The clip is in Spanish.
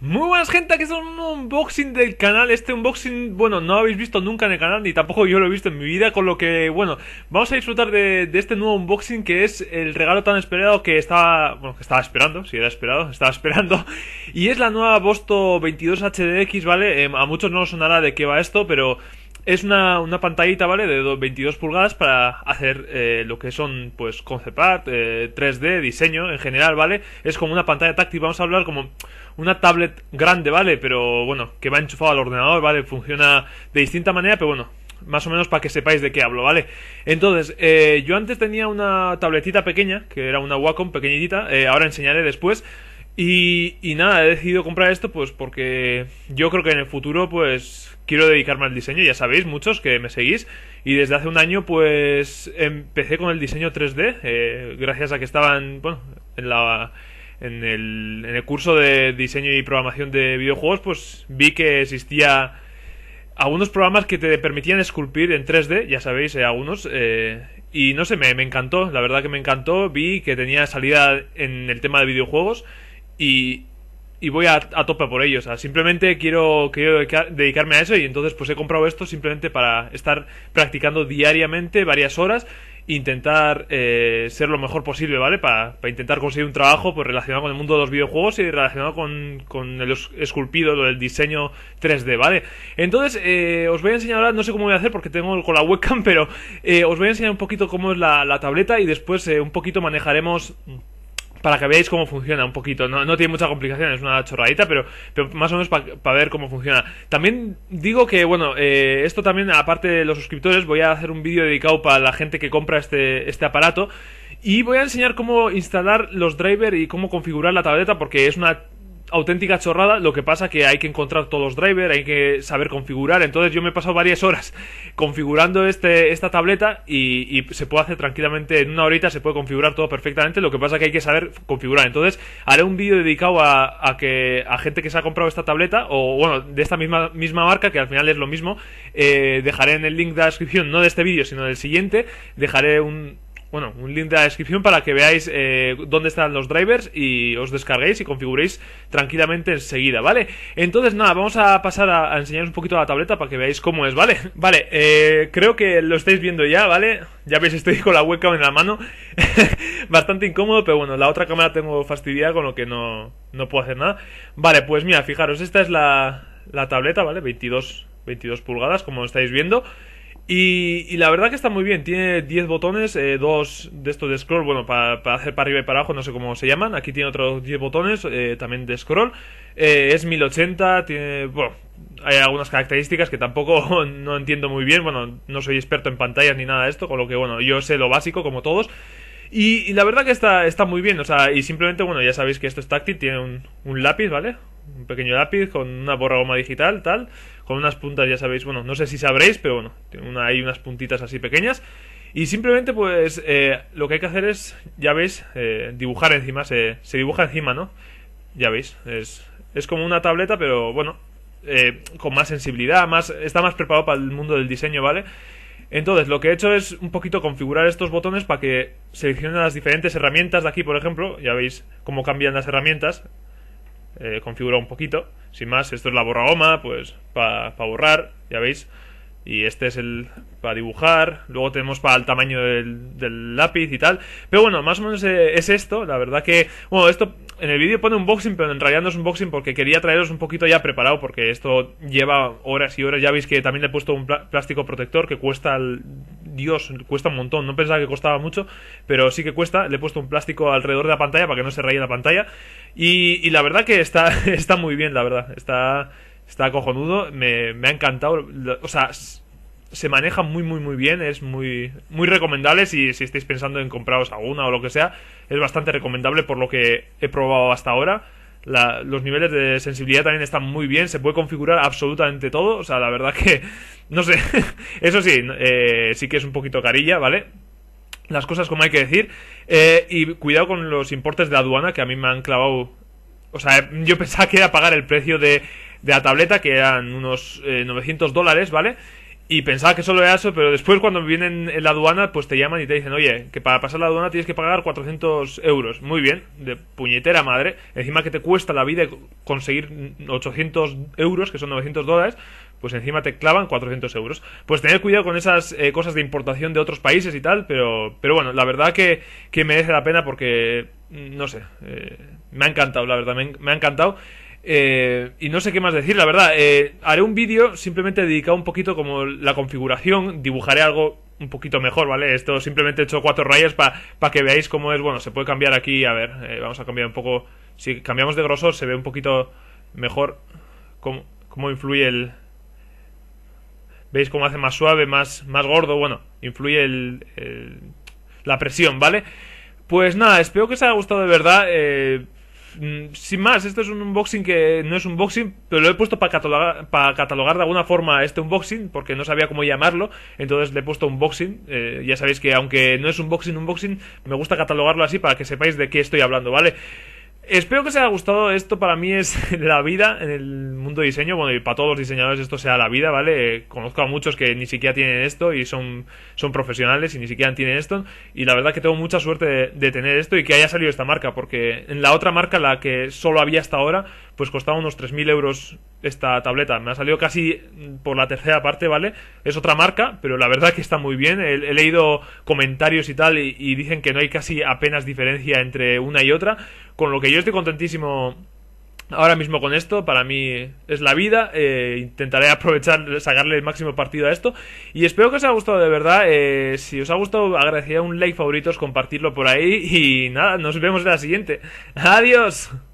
Muy buenas gente, aquí es un unboxing del canal. Este unboxing, bueno, no lo habéis visto nunca en el canal, ni tampoco yo lo he visto en mi vida. Con lo que, bueno, vamos a disfrutar de este nuevo unboxing, que es el regalo tan esperado que estaba, bueno, que estaba esperando, si era esperado, estaba esperando. Y es la nueva Bosto 22 HDX, ¿vale? A muchos no os sonará de qué va esto, pero es una pantallita, ¿vale? De 22 pulgadas para hacer lo que son, pues, concept art, 3D, diseño en general, ¿vale? Es como una pantalla táctil, vamos a hablar como una tablet grande, ¿vale? Pero, bueno, que va enchufado al ordenador, ¿vale? Funciona de distinta manera, pero bueno, más o menos para que sepáis de qué hablo, ¿vale? Entonces, yo antes tenía una tabletita pequeña, que era una Wacom pequeñitita, ahora enseñaré después. Y nada, he decidido comprar esto pues porque yo creo que en el futuro pues quiero dedicarme al diseño, ya sabéis, muchos que me seguís. Y desde hace un año pues empecé con el diseño 3D, gracias a que estaban, bueno, en el curso de diseño y programación de videojuegos, pues vi que existía algunos programas que te permitían esculpir en 3D, ya sabéis, algunos, y no sé, me encantó, la verdad que me encantó. Vi que tenía salida en el tema de videojuegos y, y voy a tope por ello. O sea, simplemente quiero dedicarme a eso, y entonces pues he comprado esto simplemente para estar practicando diariamente varias horas e intentar ser lo mejor posible, ¿vale? Para intentar conseguir un trabajo pues relacionado con el mundo de los videojuegos y relacionado con el esculpido, lo del diseño 3D, ¿vale? Entonces os voy a enseñar ahora, no sé cómo voy a hacer porque tengo con la webcam, pero os voy a enseñar un poquito cómo es la tableta, y después un poquito manejaremos para que veáis cómo funciona un poquito. No tiene mucha complicación, es una chorradita, pero más o menos para ver cómo funciona. También digo que, bueno, esto también, aparte de los suscriptores, voy a hacer un vídeo dedicado para la gente que compra este aparato. Y voy a enseñar cómo instalar los drivers y cómo configurar la tableta, porque es una auténtica chorrada. Lo que pasa que hay que encontrar todos los drivers, hay que saber configurar. Entonces yo me he pasado varias horas configurando esta tableta, y se puede hacer tranquilamente en una horita, se puede configurar todo perfectamente. Lo que pasa que hay que saber configurar. Entonces haré un vídeo dedicado a gente que se ha comprado esta tableta, o bueno, de esta misma marca, que al final es lo mismo. Dejaré en el link de la descripción, no de este vídeo sino del siguiente, dejaré un link de la descripción para que veáis dónde están los drivers y os descarguéis y configuréis tranquilamente enseguida, ¿vale? Entonces nada, vamos a pasar a enseñaros un poquito la tableta para que veáis cómo es, ¿vale? Vale, creo que lo estáis viendo ya, ¿vale? Ya veis, estoy con la webcam en la mano. Bastante incómodo, pero bueno, la otra cámara tengo fastidiada, con lo que no puedo hacer nada. Vale, pues mira, fijaros, esta es la tableta, ¿vale? 22 pulgadas, como estáis viendo. Y la verdad que está muy bien. Tiene 10 botones, dos de estos de scroll, bueno, para hacer para arriba y para abajo, no sé cómo se llaman. Aquí tiene otros 10 botones, también de scroll. Es 1080, tiene, bueno, hay algunas características que tampoco no entiendo muy bien. Bueno, no soy experto en pantallas ni nada de esto, con lo que, bueno, yo sé lo básico como todos. Y la verdad que está muy bien, o sea, y simplemente, bueno, ya sabéis que esto es táctil, tiene un lápiz, ¿vale? Un pequeño lápiz con una borragoma digital, tal, con unas puntas, ya sabéis, bueno, no sé si sabréis, pero bueno, hay unas puntitas así pequeñas. Y simplemente, pues, lo que hay que hacer es, ya veis, dibujar encima, se dibuja encima, ¿no? Ya veis, es como una tableta, pero bueno, con más sensibilidad, está más preparado para el mundo del diseño, ¿vale? Entonces lo que he hecho es un poquito configurar estos botones para que seleccionen las diferentes herramientas de aquí, por ejemplo. Ya veis cómo cambian las herramientas. Configuro un poquito, sin más. Esto es la borragoma, pues para borrar, ya veis. Y este es el para dibujar. Luego tenemos para el tamaño del lápiz y tal. Pero bueno, más o menos es esto. La verdad que, bueno, esto en el vídeo pone unboxing, pero en realidad no es unboxing porque quería traeros un poquito ya preparado, porque esto lleva horas y horas. Ya veis que también le he puesto un plástico protector que cuesta, Dios, cuesta un montón. No pensaba que costaba mucho, pero sí que cuesta. Le he puesto un plástico alrededor de la pantalla para que no se raye la pantalla. Y la verdad que está muy bien, la verdad. Está cojonudo, me ha encantado. O sea, se maneja muy bien. Es muy recomendable si estáis pensando en compraros alguna o lo que sea. Es bastante recomendable por lo que he probado hasta ahora. Los niveles de sensibilidad también están muy bien. Se puede configurar absolutamente todo. O sea, la verdad que, no sé. Eso sí, sí que es un poquito carilla, ¿vale? Las cosas como hay que decir. Y cuidado con los importes de aduana, que a mí me han clavado. O sea, yo pensaba que era pagar el precio de la tableta, que eran unos $900, ¿vale? Y pensaba que solo era eso, pero después cuando vienen en la aduana, pues te llaman y te dicen, oye, que para pasar la aduana tienes que pagar 400 euros. Muy bien, de puñetera madre. Encima que te cuesta la vida conseguir 800 euros, que son 900 dólares, pues encima te clavan 400 euros. Pues tener cuidado con esas cosas de importación de otros países y tal, pero bueno, la verdad que merece la pena porque, no sé, me ha encantado, la verdad, me ha encantado. Y no sé qué más decir, la verdad. Haré un vídeo simplemente dedicado un poquito como la configuración. Dibujaré algo un poquito mejor, ¿vale? Esto simplemente he hecho 4 rayas para que veáis cómo es. Bueno, se puede cambiar aquí. A ver, vamos a cambiar un poco. Si cambiamos de grosor se ve un poquito mejor cómo influye el... ¿Veis cómo hace más suave, más gordo? Bueno, influye la presión, ¿vale? Pues nada, espero que os haya gustado de verdad. Sin más, esto es un unboxing que no es un unboxing, pero lo he puesto para catalogar de alguna forma este unboxing, porque no sabía cómo llamarlo, entonces le he puesto unboxing. Ya sabéis que aunque no es unboxing, me gusta catalogarlo así para que sepáis de qué estoy hablando, ¿vale? Espero que os haya gustado. Esto para mí es la vida en el mundo de diseño. Bueno, y para todos los diseñadores esto sea la vida, ¿vale? Conozco a muchos que ni siquiera tienen esto y son profesionales y ni siquiera tienen esto. Y la verdad que tengo mucha suerte de tener esto y que haya salido esta marca, porque en la otra marca, la que solo había hasta ahora, pues costaba unos 3.000 euros esta tableta. Me ha salido casi por la tercera parte, ¿vale? Es otra marca, pero la verdad que está muy bien. He leído comentarios y tal y dicen que no hay casi apenas diferencia entre una y otra, con lo que yo estoy contentísimo ahora mismo con esto. Para mí es la vida. Intentaré aprovechar, sacarle el máximo partido a esto. Y espero que os haya gustado de verdad. Si os ha gustado, agradecería un like, favoritos, compartirlo por ahí. Y nada, nos vemos en la siguiente. ¡Adiós!